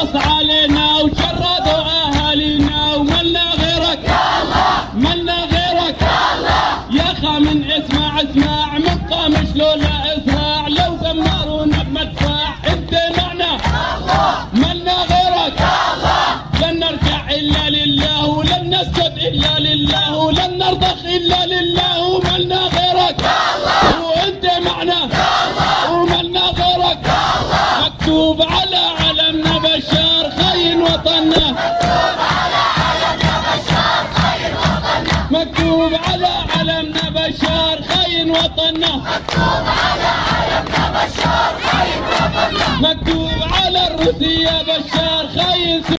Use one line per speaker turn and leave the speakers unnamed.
خلص علينا وشردوا اهالينا وملنا غيرك يا الله ملنا غيرك يا الله يا خامن اسمع من قام شلولا اسرع لو دمرونا بمدفع انت معنا يا الله ملنا غيرك يا الله لن نركع الا لله ولن نسجد الا لله ولن نرضخ الا لله وملنا غيرك يا الله وانت معنا يا الله وملنا غيرك يا الله مكتوب على علمنا بشار خاين وطننا مكتوب على علمنا بشار خاين وطننا مكتوب على علمنا بشار خاين وطننا مكتوب على الروسية بشار خاين